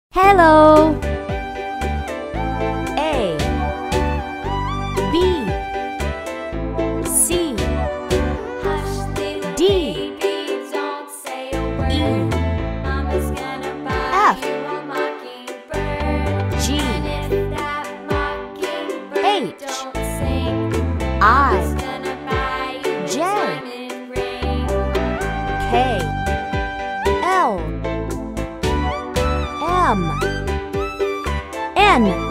Hello. A, B, C, D, E, F, G, H, I, J, K, L, M, N,